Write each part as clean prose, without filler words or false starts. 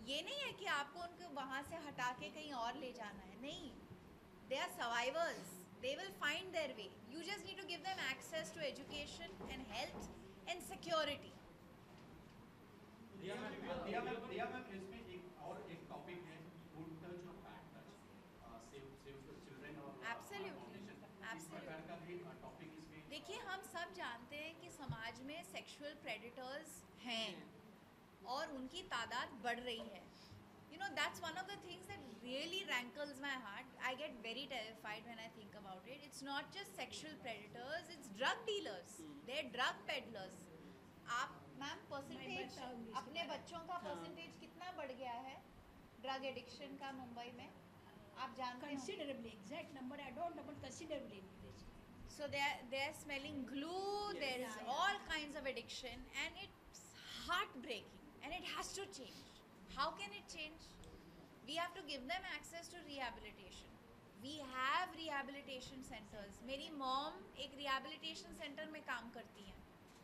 ये नहीं है कि आपको उनको वहाँ से हटा के कहीं और ले जाना है, नहीं. They are survivors, they will find their way. You just need to give them access to education and health and security. दिया मैम इसमें एक टॉपिक है, गुड टच और bad touch, save the children और Absolutely, इस प्रकार का भी टॉपिक इसमें. देखिए, हम सब जानते हैं कि समाज में सेक्सुअल प्रेडिटर्स हैं और उनकी तादाद बढ़ रही है. You know, that's one of the things that really rankles my heart. I get very terrified when I think about it. It's not just sexual predators, it's drug dealers. They're drug peddlers. आप ma'am percentage अपने बच्चों का percentage कितना बढ़ गया है drug addiction का मुंबई में, आप जानते हैं? Considerably, exact number I don't know, but considerably increased. So they are smelling glue. Yes. There is all kinds of addiction, and it's heartbreaking, and it has to change. How can it change? We have to give them access to rehabilitation. We have rehabilitation centers. मेरी mom एक rehabilitation center में काम करती हैं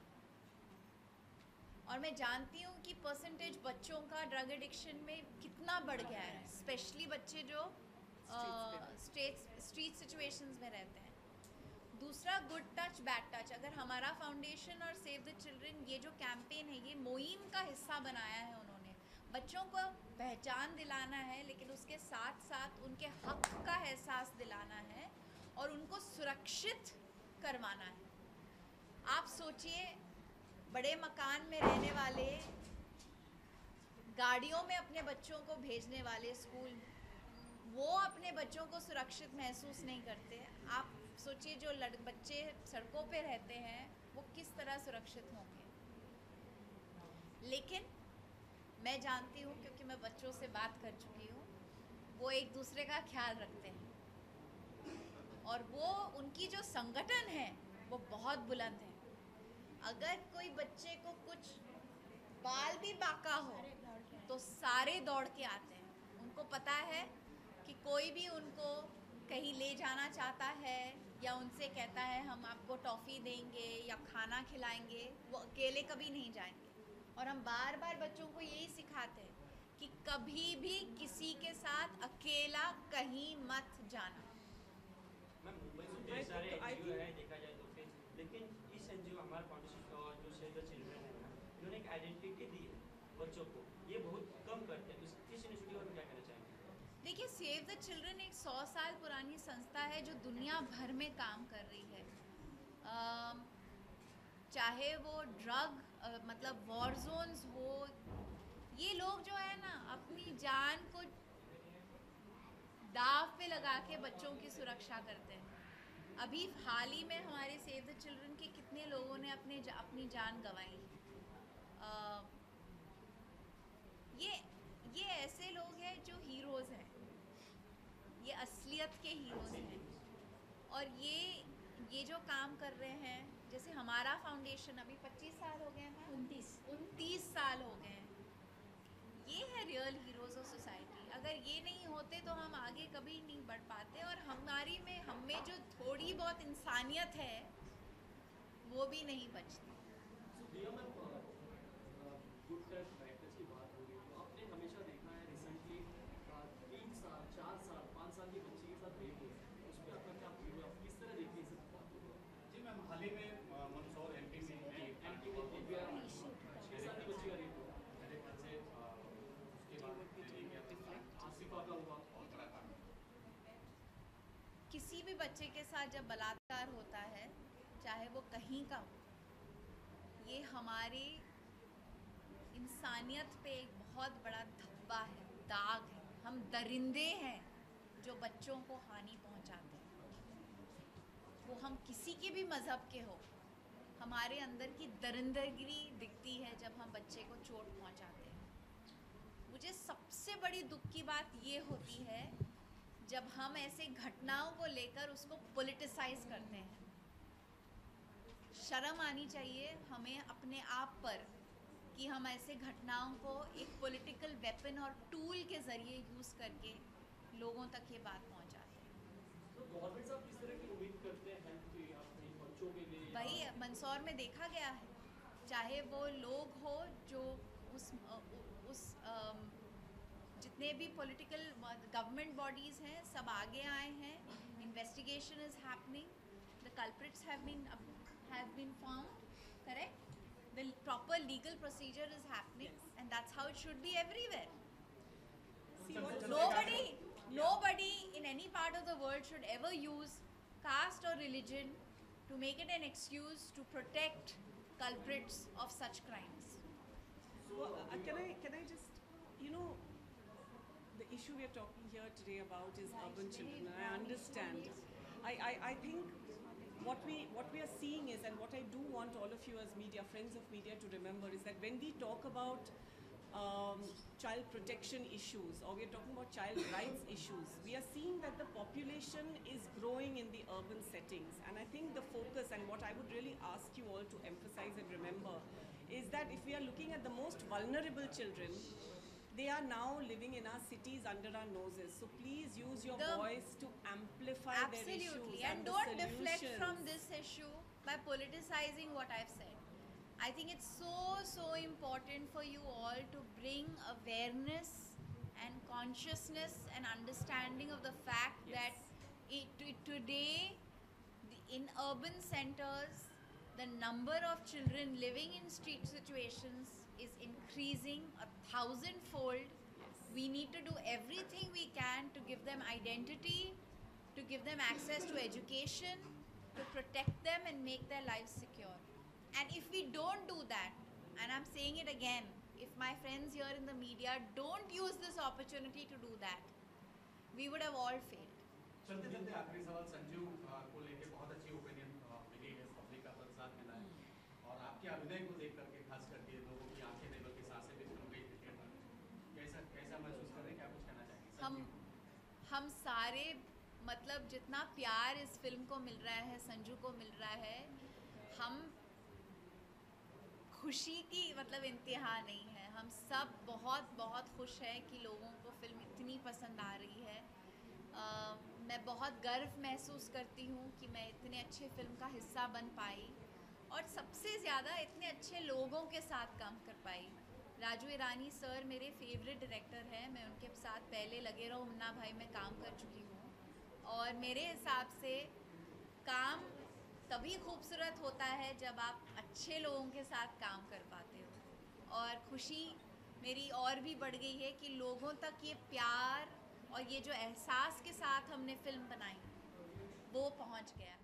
और मैं जानती हूँ कि परसेंटेज बच्चों का ड्रग एडिक्शन में कितना बढ़ गया है, स्पेशली बच्चे जो स्ट्रीट सिचुएशंस में रहते हैं. दूसरा, गुड टच बैड टच. अगर हमारा फाउंडेशन और सेव द चिल्ड्रन ये जो कैंपेन है, ये मुहिम का हिस्सा बनाया है उन्होंने, बच्चों को पहचान दिलाना है, लेकिन उसके साथ साथ उनके हक का एहसास दिलाना है और उनको सुरक्षित करवाना है. आप सोचिए, बड़े मकान में रहने वाले, गाड़ियों में अपने बच्चों को भेजने वाले स्कूल, वो अपने बच्चों को सुरक्षित महसूस नहीं करते. आप सोचिए जो बच्चे सड़कों पे रहते हैं वो किस तरह सुरक्षित होंगे. लेकिन मैं जानती हूँ, क्योंकि मैं बच्चों से बात कर चुकी हूँ, वो एक दूसरे का ख्याल रखते हैं और वो उनकी जो संगठन है वो बहुत बुलंद है. अगर कोई बच्चे को कुछ बाल भी बाका हो तो सारे दौड़ के आते हैं. उनको पता है कि कोई भी उनको कहीं ले जाना चाहता है या उनसे कहता है हम आपको टॉफ़ी देंगे या खाना खिलाएंगे, वो अकेले कभी नहीं जाएंगे. और हम बार बार बच्चों को यही सिखाते हैं कि कभी भी किसी के साथ अकेला कहीं मत जाना. मैम, मुंबई में ढेर सारे एनजीओ है देखा जाए तो फिर, लेकिन इस एनजीओ हमारे फाउंडेशन और जो सेव द चिल्ड्रन है ना, इन्होंने एक आइडेंटिटी दी है बच्चों को, ये बहुत कम करते हैं. तो इस इनिशिएटिव पर क्या कहना चाहेंगे? देखिए, सेव द चिल्ड्रन एक 100 साल पुरानी संस्था है जो दुनिया भर में काम कर रही है. चाहे वो ड्रग मतलब वॉर जोन्स हो, ये लोग जो है ना अपनी जान को दाव पे लगा के बच्चों की सुरक्षा करते हैं. अभी हाल ही में हमारे सेव द चिल्ड्रन के कितने लोगों ने अपनी जान गंवाई. ये ऐसे लोग हैं जो हीरोज़ हैं, ये असलियत के हीरोज़ हैं. और ये जो काम कर रहे हैं, जैसे हमारा फाउंडेशन अभी 25 साल हो गए हैं, 29 साल हो गए हैं. ये है रियल हीरोज़ ऑफ सोसाइटी. अगर ये नहीं होते तो हम आगे कभी नहीं बढ़ पाते. और हम में जो थोड़ी बहुत इंसानियत है वो भी नहीं बचती. गुड टच बैड टच की बात हो गई, तो आपने हमेशा देखा है रिसेंटली 3 साल 4 साल 5 साल की बच्ची के साथ रेप हुआ है, उस पर आपका क्या व्यू है, आप किस तरह देखते हैं इस बात को? जी मैम, हाल ही में मंदसौर एमपी में 6 साल की बच्ची का रेप हुआ, मेरे ख्याल से उसके बाद आसिफा का हुआ. बहुत बड़ा कांड. किसी भी बच्चे के साथ जब बलात्कार होता है, चाहे वो कहीं का हो, ये हमारी इंसानियत पे एक बहुत बड़ा धब्बा है, दाग है. हम दरिंदे हैं जो बच्चों को हानि पहुंचाते हैं. वो हम किसी के भी मज़हब के हो, हमारे अंदर की दरिंदगी दिखती है जब हम बच्चे को चोट पहुंचाते हैं. मुझे सबसे बड़ी दुख की बात ये होती है जब हम ऐसे घटनाओं को लेकर उसको पॉलिटिसाइज करते हैं. शर्म आनी चाहिए हमें अपने आप पर कि हम ऐसे घटनाओं को एक पॉलिटिकल वेपन और टूल के ज़रिए यूज़ करके लोगों तक ये बात पहुंचाते हैं. तो गवर्नमेंट साहब किस तरह की उम्मीद करते हैं हेल्प की अपने बच्चों के लिए? वही मंदसौर में देखा गया है, चाहे वो लोग हो जो उस जितने भी पॉलिटिकल गवर्नमेंट बॉडीज़ हैं सब आगे आए हैं. Investigation is happening. The culprits have been found. Correct. The proper legal procedure is happening, and that's how it should be everywhere. See what Nobody in any part of the world should ever use caste or religion to make it an excuse to protect culprits of such crimes. Well, can I just, you know, the issue we are talking here today about is urban children. And I understand. I think what we are seeing is, and what I do want all of you as media, friends of media, to remember is that when we talk about child protection issues, or we are talking about child rights issues, we are seeing that the population is growing in the urban settings. And I think the focus, and what I would really ask you all to emphasize and remember, is that if we are looking at the most vulnerable children, they are now living in our cities under our noses. So please use your voice to amplify their issues. Absolutely. And don't deflect from this issue by politicizing what I've said. I think it's so important for you all to bring awareness and consciousness and understanding of the fact that today in urban centers the number of children living in street situations is increasing 1,000-fold. We need to do everything we can to give them identity, to give them access to education, to protect them and make their lives secure. And if we don't do that, and I'm saying it again, if my friends here in the media don't use this opportunity to do that, we would have all failed. चलते चलते आखिरी सवाल संजू को लेके बहुत अच्छी opinion मिली है, public का प्रतिसाद मिला है, और आपके अभिनय को देख करके खास करके लोगों की आंखें नहीं बल्कि सांसें भी खुल गई थिएटर में. कैसा महसूस कर रहे हैं, क्या कुछ कहना चाहेंगे? हम सारे, मतलब जितना प्यार इस फिल्म को मिल रहा है, संजू को मिल रहा है, हम खुशी की मतलब इंतहा नहीं है. हम सब बहुत खुश हैं कि लोगों को फिल्म इतनी पसंद आ रही है. मैं बहुत गर्व महसूस करती हूँ कि मैं इतने अच्छे फिल्म का हिस्सा बन पाई, और सबसे ज़्यादा इतने अच्छे लोगों के साथ काम कर पाई. राजू ईरानी सर मेरे फेवरेट डायरेक्टर हैं. मैं उनके साथ पहले लगे रहो मुन्ना भाई में काम कर चुकी हूँ, और मेरे हिसाब से काम तभी खूबसूरत होता है जब आप अच्छे लोगों के साथ काम कर पाते हो. और खुशी मेरी और भी बढ़ गई है कि लोगों तक ये प्यार और ये जो एहसास के साथ हमने फिल्म बनाई वो पहुंच गया.